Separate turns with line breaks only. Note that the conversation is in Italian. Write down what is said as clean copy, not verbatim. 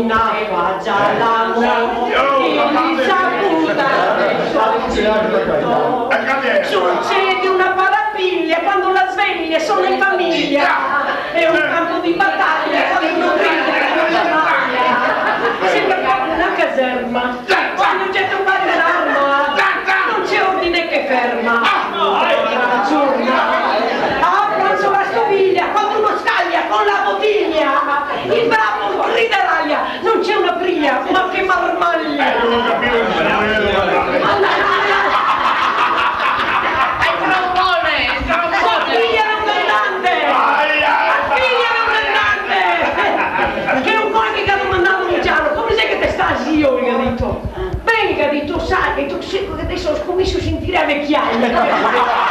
donna fa già l'amore, insaputa del suo aiuto. Succede una parapiglia quando la sveglia, sono in famiglia, è un campo di battaglia, quando non brilla non la maglia. Sembra proprio una caserma, quando c'è un batte l'arma, non c'è ordine che ferma. Apro la stoviglia, quando uno scaglia con la bottiglia, il bravo rideraglia, non c'è una briglia, ma che marmaglia.
Non capivo il
figlia era un mandante, che è un cuore che hanno mandato un giallo, come sai che te stasi io, gli ho detto, bene, gli ho detto, sai, che adesso ho scommesso a sentire a vecchiaia.